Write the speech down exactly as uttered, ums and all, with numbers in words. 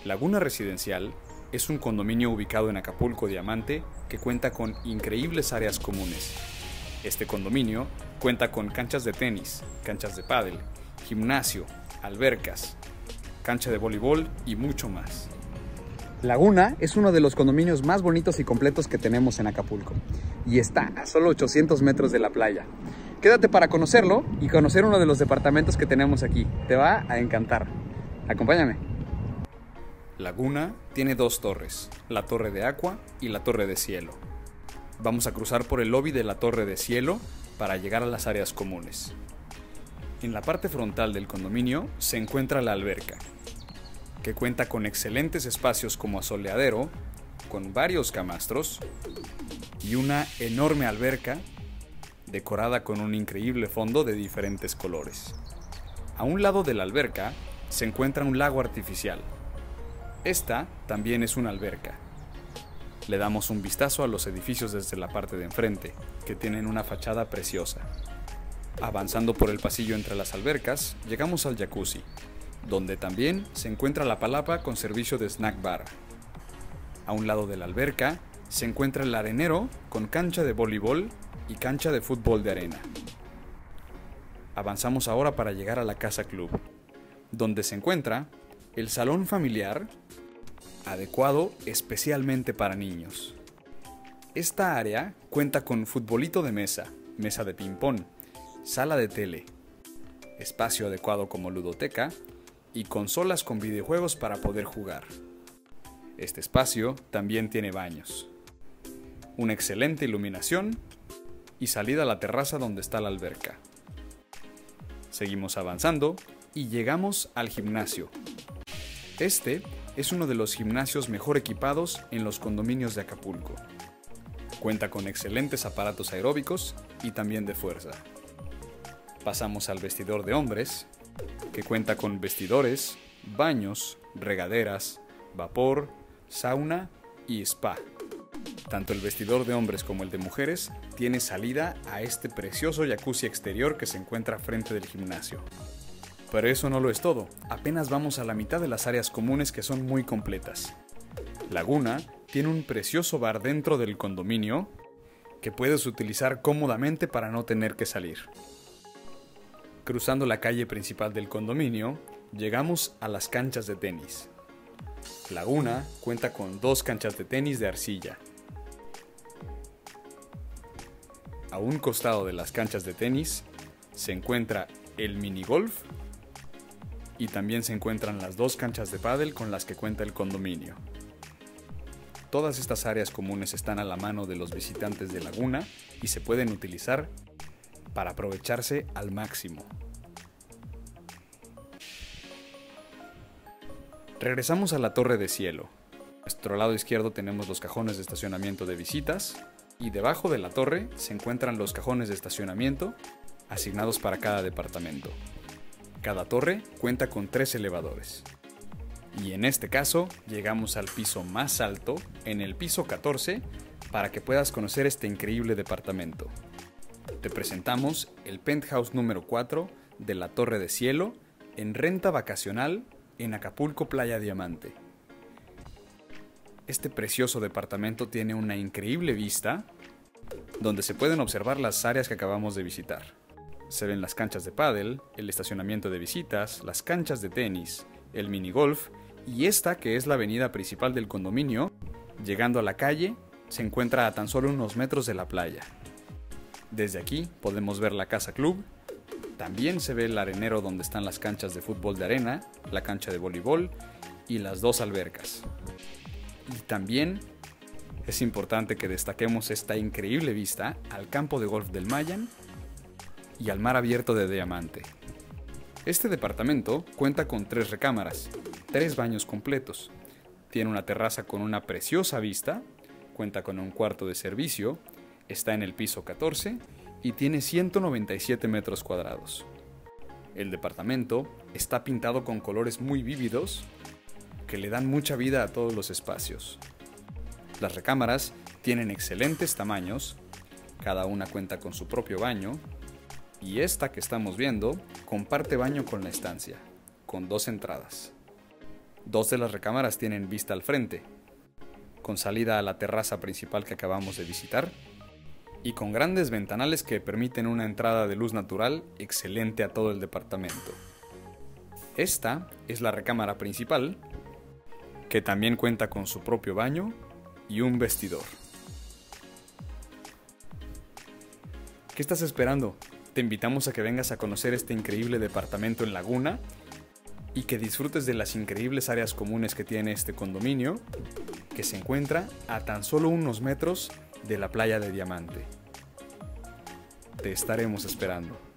Laguna Residencial es un condominio ubicado en Acapulco Diamante que cuenta con increíbles áreas comunes. Este condominio cuenta con canchas de tenis, canchas de pádel, gimnasio, albercas, cancha de voleibol y mucho más. Laguna es uno de los condominios más bonitos y completos que tenemos en Acapulco y está a solo ochocientos metros de la playa. Quédate para conocerlo y conocer uno de los departamentos que tenemos aquí. Te va a encantar. Acompáñame. Laguna tiene dos torres, la Torre de Agua y la Torre de Cielo. Vamos a cruzar por el lobby de la Torre de Cielo para llegar a las áreas comunes. En la parte frontal del condominio se encuentra la alberca, que cuenta con excelentes espacios como asoleadero, con varios camastros y una enorme alberca decorada con un increíble fondo de diferentes colores. A un lado de la alberca se encuentra un lago artificial. Esta también es una alberca. Le damos un vistazo a los edificios desde la parte de enfrente, que tienen una fachada preciosa. Avanzando por el pasillo entre las albercas, llegamos al jacuzzi, donde también se encuentra la palapa con servicio de snack bar. A un lado de la alberca se encuentra el arenero con cancha de voleibol y cancha de fútbol de arena. Avanzamos ahora para llegar a la casa club, donde se encuentra el salón familiar adecuado especialmente para niños. Esta área cuenta con futbolito de mesa, mesa de ping-pong, sala de tele, espacio adecuado como ludoteca y consolas con videojuegos para poder jugar. Este espacio también tiene baños, una excelente iluminación y salida a la terraza donde está la alberca. Seguimos avanzando y llegamos al gimnasio. Este es uno de los gimnasios mejor equipados en los condominios de Acapulco. Cuenta con excelentes aparatos aeróbicos y también de fuerza. Pasamos al vestidor de hombres, que cuenta con vestidores, baños, regaderas, vapor, sauna y spa. Tanto el vestidor de hombres como el de mujeres tiene salida a este precioso jacuzzi exterior que se encuentra frente del gimnasio. Pero eso no lo es todo, apenas vamos a la mitad de las áreas comunes que son muy completas. Laguna tiene un precioso bar dentro del condominio que puedes utilizar cómodamente para no tener que salir. Cruzando la calle principal del condominio, llegamos a las canchas de tenis. Laguna cuenta con dos canchas de tenis de arcilla. A un costado de las canchas de tenis se encuentra el minigolf y también se encuentran las dos canchas de pádel con las que cuenta el condominio. Todas estas áreas comunes están a la mano de los visitantes de Laguna y se pueden utilizar para aprovecharse al máximo. Regresamos a la Torre de Cielo. A nuestro lado izquierdo tenemos los cajones de estacionamiento de visitas y debajo de la torre se encuentran los cajones de estacionamiento asignados para cada departamento. Cada torre cuenta con tres elevadores. Y en este caso llegamos al piso más alto, en el piso catorce, para que puedas conocer este increíble departamento. Te presentamos el penthouse número cuatro de la Torre de Cielo en renta vacacional en Acapulco Playa Diamante. Este precioso departamento tiene una increíble vista donde se pueden observar las áreas que acabamos de visitar. Se ven las canchas de pádel, el estacionamiento de visitas, las canchas de tenis, el minigolf y esta que es la avenida principal del condominio. Llegando a la calle, se encuentra a tan solo unos metros de la playa. Desde aquí podemos ver la casa club, también se ve el arenero donde están las canchas de fútbol de arena, la cancha de voleibol y las dos albercas. Y también es importante que destaquemos esta increíble vista al campo de golf del Mayan y al mar abierto de Diamante. Este departamento cuenta con tres recámaras, tres baños completos, tiene una terraza con una preciosa vista, cuenta con un cuarto de servicio, está en el piso catorce y tiene ciento noventa y siete metros cuadrados. El departamento está pintado con colores muy vívidos que le dan mucha vida a todos los espacios. Las recámaras tienen excelentes tamaños, cada una cuenta con su propio baño, y esta que estamos viendo comparte baño con la estancia, con dos entradas. Dos de las recámaras tienen vista al frente, con salida a la terraza principal que acabamos de visitar, y con grandes ventanales que permiten una entrada de luz natural excelente a todo el departamento. Esta es la recámara principal, que también cuenta con su propio baño y un vestidor. ¿Qué estás esperando? Te invitamos a que vengas a conocer este increíble departamento en Laguna y que disfrutes de las increíbles áreas comunes que tiene este condominio, que se encuentra a tan solo unos metros de la playa de Diamante. Te estaremos esperando.